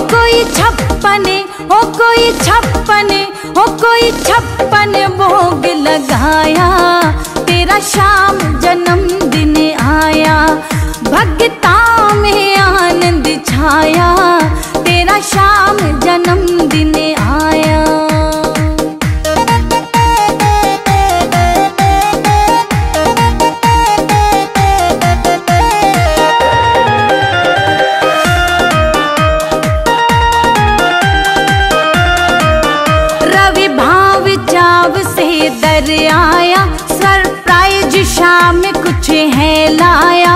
कोई छप्पने, हो कोई छप्पने, हो कोई छप्पन भोग लगाया, तेरा शाम जन्मदिन आया, भक्ता में आनंद छाया, तेरा शाम जन्मदिन आया। रवि भाव चाव से दर आया, सरप्राइज शाम कुछ है लाया,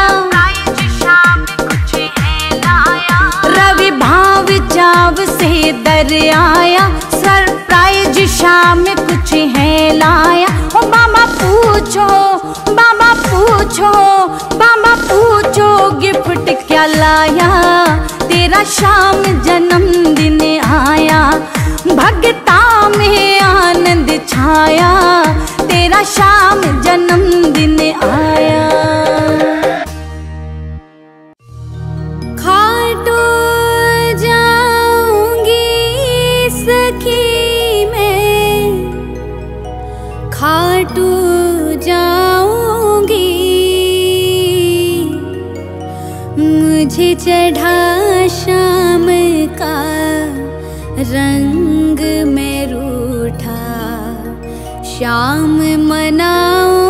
रवि भाव चाव से दर आया, सरप्राइज शाम कुछ है लाया। ओ मामा पूछो, मामा पूछो, मामा पूछो गिफ्ट क्या लाया, तेरा शाम जन्मदिन आया, भक्ता में आनंद छाया, तेरा शाम जन्मदिन आया। खाटू जाऊंगी सखी मैं, खाटू जाऊंगी, मुझे चढ़ा शाम का रंग में रूठा, शाम मनाऊंगी।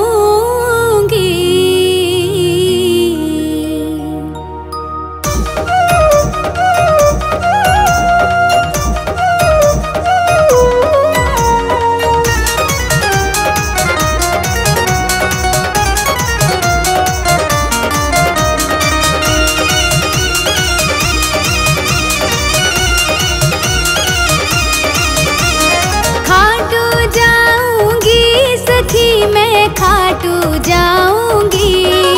खाटू जाऊंगी,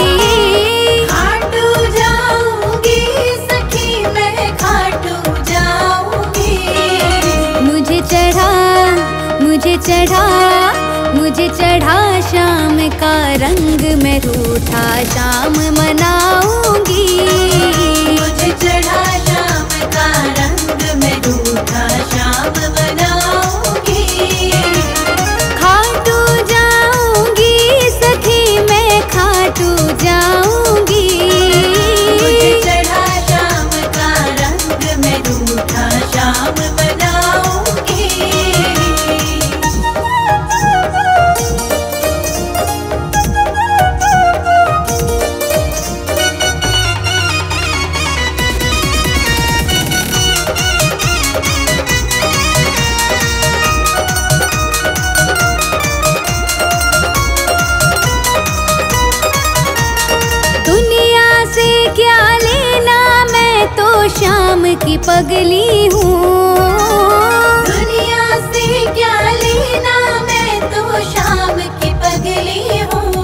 खाटू जाऊंगी सखी मैं, खाटू जाऊंगी, मुझे चढ़ा, मुझे चढ़ा, मुझे चढ़ा शाम का रंग में रूठा, शाम मनाऊंगी, मुझे चढ़ा शाम का रंग में रूठा, शाम मनाऊंगी। खाटू जाऊंगी, मुझे चढ़ा शाम का रंग में रूठा, शाम मनाऊंगी। शाम की पगली हूँ, दुनिया से क्या लेना, मैं तो शाम की पगली हूँ,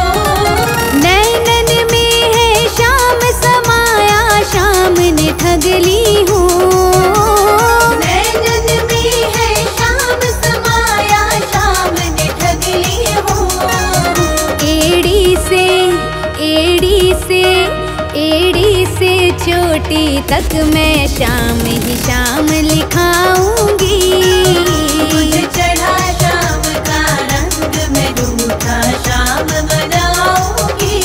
नैनन में है शाम समाया, शाम ने ठगली हूँ, नैनन में है शाम समाया, शाम ने ठगली हूँ, एड़ी से, एड़ी से, एड़ी से चोटी तक मैं शाम ही शाम लिखाऊंगी, मुझे चढ़ा शाम का रंग में रूठा, शाम मनाऊंगी।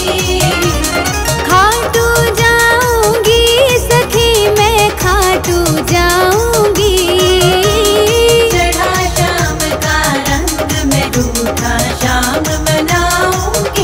खाटू जाऊंगी सखी मैं, खाटू जाऊंगी, चढ़ा शाम का रंग में रूठा, शाम मनाऊंगी।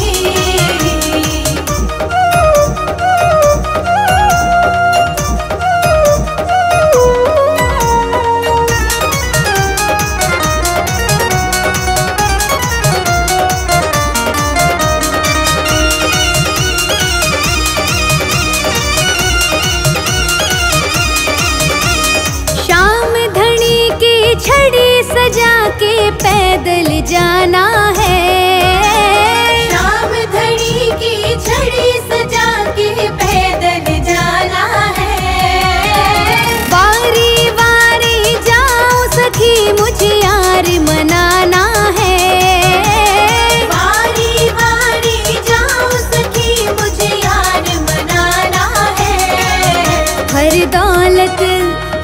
सजा के पैदल जाना है, शाम धड़ी की छड़ी सजा के पैदल जाना है, वारी वारी जाऊं सखी मुझे यार मनाना है, वारी वारी जाऊं सखी मुझे यार मनाना है, हर दौलत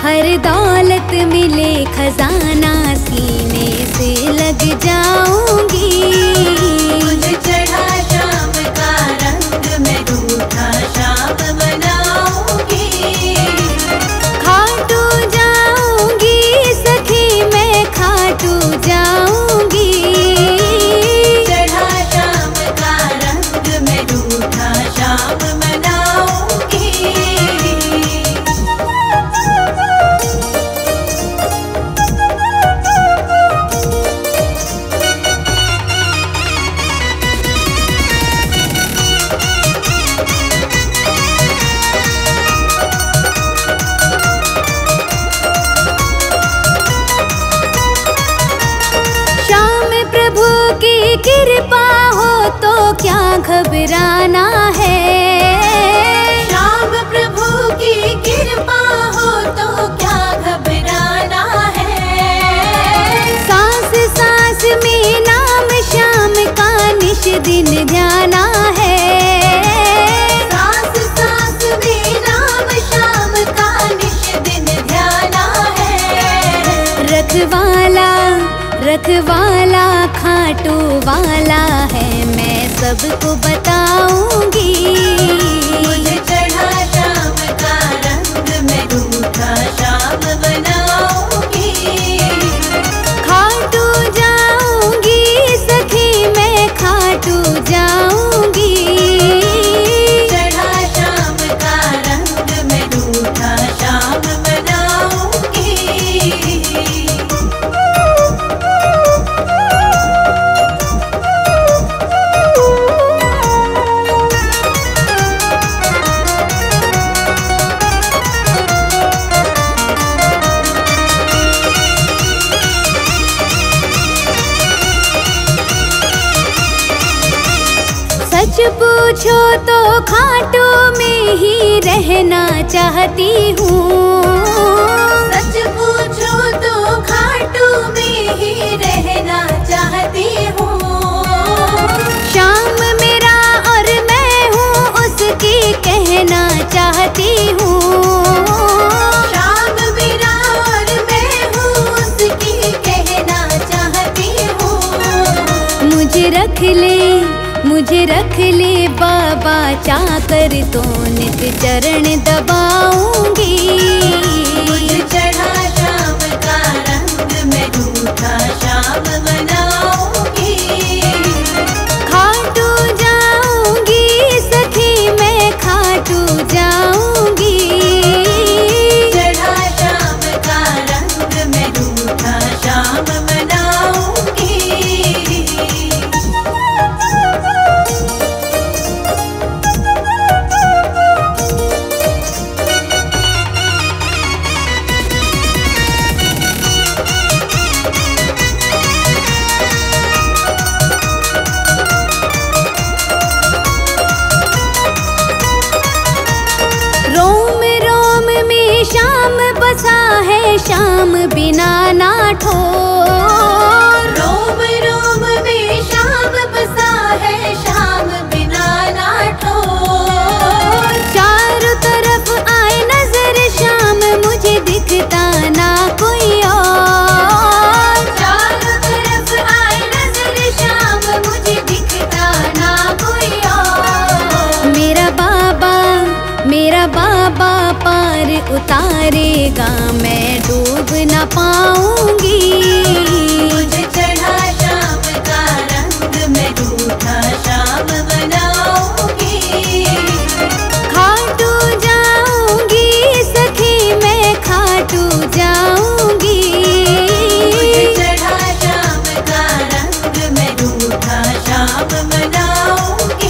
हर दौलत मिले खजाना सीने से लग जाऊंगी। मुझे चढ़ा शाम का रंग मैं रूठा शाम मनाऊंगी। खाटू जाऊंगी सखी मैं खाटू जाऊंगी। चढ़ा शाम का रंग मैं रूठा शाम मनाऊंगी। कृपा हो तो क्या घबराना है। श्याम प्रभु की कृपा हो तो क्या घबराना है। सांस सांस में नाम श्याम का निश दिन ध्याना है। सांस सांस में नाम श्याम का निश दिन ध्याना है। रखवाला खाटू वाला है मैं सबको बताऊंगी। मुझे चढ़ा शाम का रंग मैं रूठा शाम बनाऊंगी। खाटू जाऊंगी सखी मैं खाटू जाऊंगी। चढ़ा शाम का रंग मैं रूठा शाम बनाऊंगी। सच पूछो तो खाटू में ही रहना चाहती हूँ। सच पूछो तो खाटू में ही रहना चाहती हूँ। श्याम मेरा और मैं हूँ उसकी कहना चाहती हूँ। श्याम मेरा और मैं हूँ उसकी कहना चाहती हूँ। मुझे रख ले बाबा चाकर तो नित चरण दबाऊंगी। मुझे चढ़ा शाम का रंग मैं रूठा शाम मनाऊंगी। खाटू जाऊंगी सखी मैं खाटू जाऊंगी। चढ़ा शाम का रंग मैं रूठा शाम मनाऊंगी। श्याम बसा है श्याम बिना ना ठोर। रोम रोम में श्याम बसा है श्याम बिना ना ठोर। चारों तरफ आए नजर श्याम मुझे दिखता ना कोई और। चारों तरफ आए नजर श्याम मुझे दिखता ना कोई और। मेरा बाबा पार उतारेगा मैं डूब न पाऊंगी। मुझे चढ़ा शाम का रंग मैं रूठा शाम मनाऊंगी। खाटू जाऊंगी सखी मैं खाटू जाऊंगी। मुझे चढ़ा शाम का रंग मैं रूठा शाम मनाऊंगी।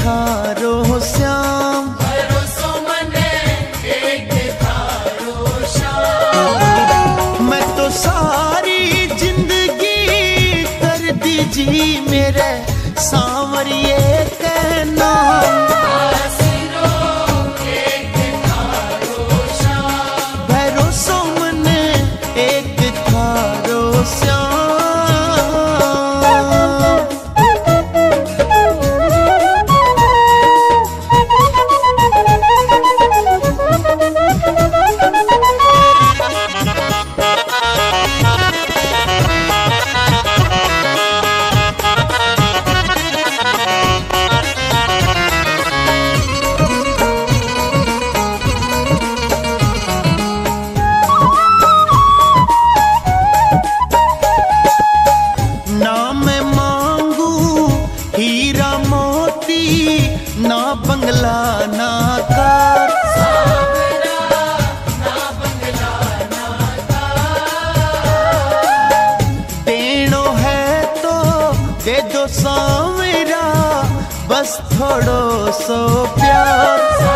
थारो श्याम, भरोसो मने एक थारो श्याम। मैं तो सारी जिंदगी कर दीजी मेरे सांवरिए के नाम, एक थारो श्याम, भरोसो मने एक थारो श्याम। ना मैं मांगू हीरा मोती, ना बंगला ना कार, देनो है तो दे दो सांवरा, बस थोड़ो सो प्यार,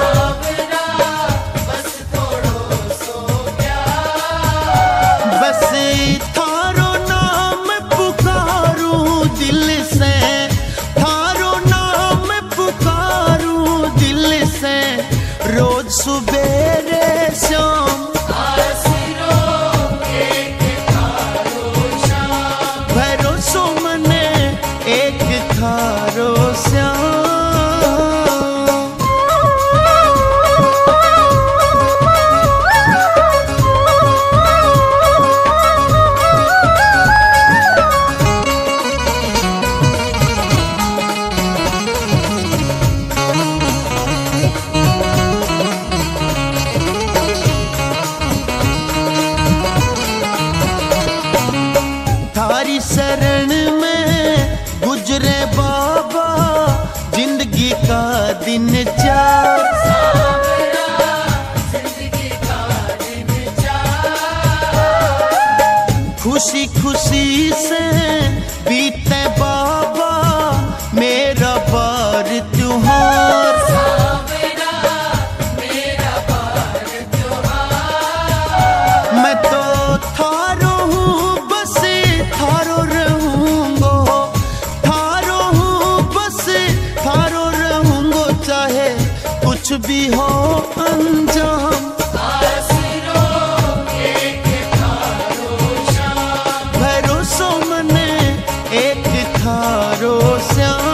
बस थारो नाम पुकारूं दिल से, थारो नाम पुकारूं दिल से, रोज सुबेरे शाम, भरोसो मने एक थारो श्याम। थारी शरण में गुजरे बाबा जिंदगी का दिन चार, खुशी खुशी से बीते बाबा मेरा बार त्योहार, मैं तो थारो हूँ बस थारो रहूंगो, थारो हूँ बस थारो रहूंगो, चाहे कुछ भी हो अंजाम, भरोसो मने एक थारो श्याम।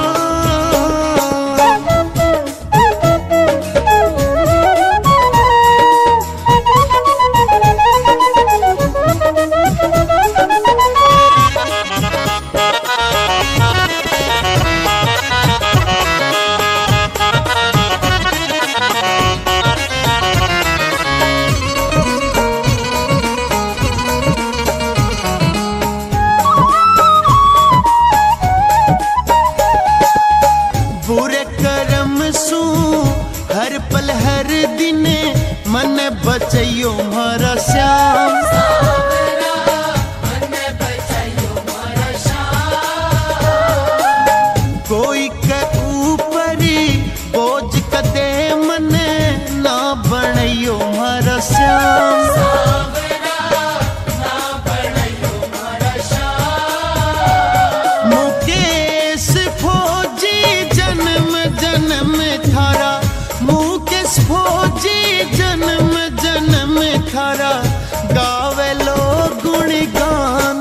बुरे कर्म सू हर पल हर दिन मन बचैयो मारा श्याम, कोई के ऊपर बोझ कदे मन ना बनैयो मारा श्याम, मुकेश फौजी जन्म जन्म थारा, मुकेश फौजी जन्म जन्म थारा, गावे लो गुणगान,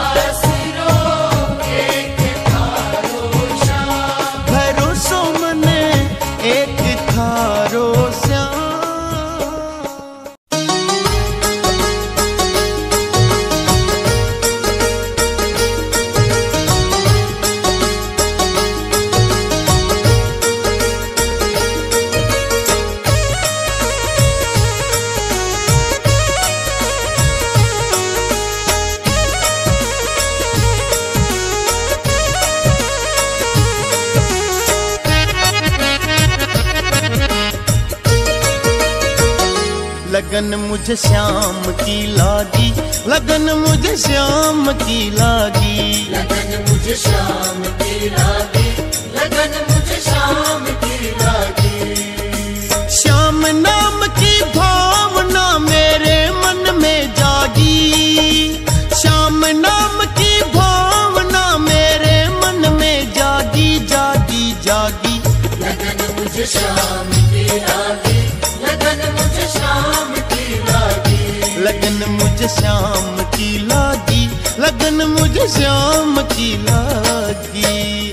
भरोसो मने एक थारो श्याम। लगन मुझे श्याम की लागी, लगन मुझे श्याम की लागी, लगन मुझे शाम की लागी, लगन मुझे शाम की मुझे शाम की लागी, लगन मुझे शाम की लागी, लगन मुझे शाम की लागी, लगन मुझे शाम की लागी।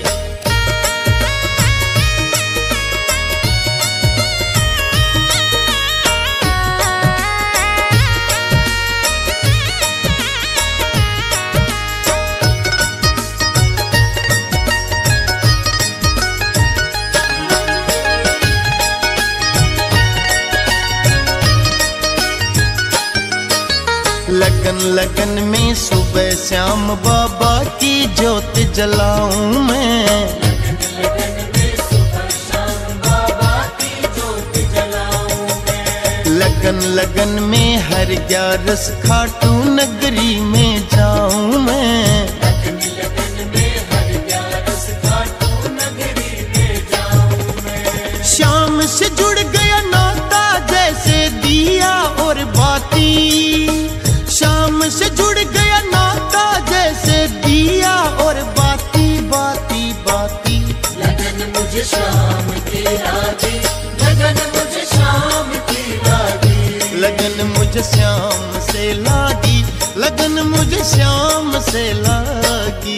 लगन लगन में सुबह श्याम बाबा की ज्योत जलाऊं मैं, लगन में सुबह शाम बाबा की ज्योत जलाऊं मैं, लगन लगन में हर ग्यारस खाटू नगरी में जाऊं मैं, लगन में हर ग्यारस खाटू नगरी में जाऊं मैं। शाम से जुड़ गया नाता जैसे दिया और बाती, शाम से जुड़ गया नाता जैसे दिया और बाती बाती बाती। लगन मुझे शाम की लागी, लगन मुझे शाम की लागी, लगन मुझे श्याम से लागी, लगन मुझे श्याम से लागी।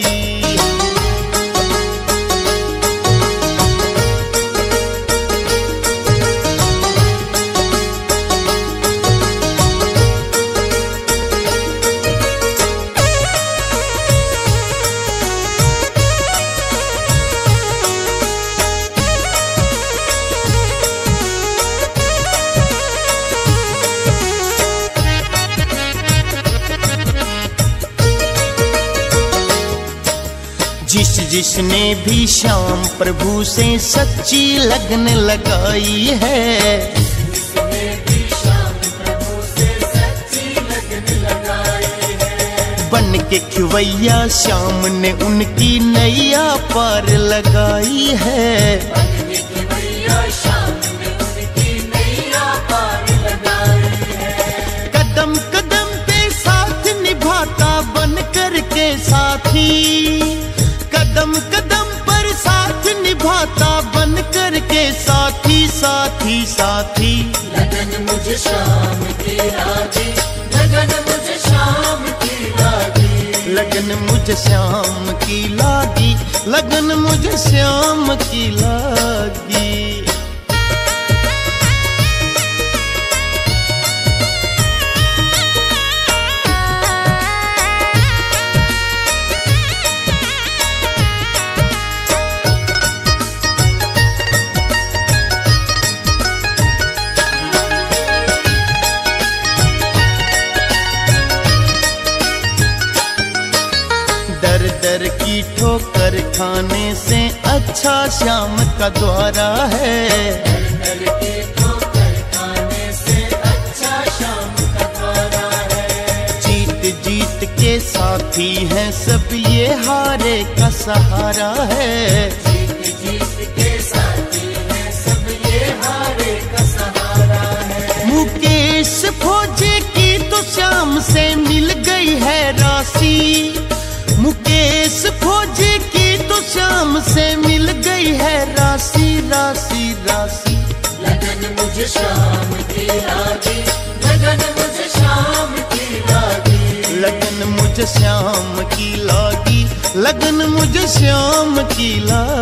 जिसने भी श्याम प्रभु से सच्ची लगन लगाई है, जिसने भी श्याम प्रभु से सच्ची लगन लगाई है, बन के खिवैया श्याम ने उनकी नैया पार लगाई है, बन के खिवैया श्याम ने उनकी नैया पार लगाई है। कदम कदम पे साथ निभाता बन कर के साथी, कदम कदम पर साथ निभाता बन कर के साथी साथी साथी। लगन मुझे शाम की लागी, लगन मुझे शाम की लागी, लगन मुझे श्याम की लागी, लगन मुझे श्याम की लागी। दर दर की ठोकर खाने से अच्छा श्याम का द्वारा है, दर की ठोकर खाने से अच्छा श्याम का द्वारा है। जीत जीत के साथी हैं सब ये हारे का सहारा है, जीत जीत के साथी हैं सब ये हारे का सहारा है। मुकेश फौजी की तो श्याम से मिल गई है राशि, मुकेश फौजी की तो श्याम से मिल गई है राशि राशि राशि। लगन मुझे शाम की लागी, लगन मुझे शाम की लागी, लगन मुझे श्याम की लागी, लगन मुझे श्याम की लागी।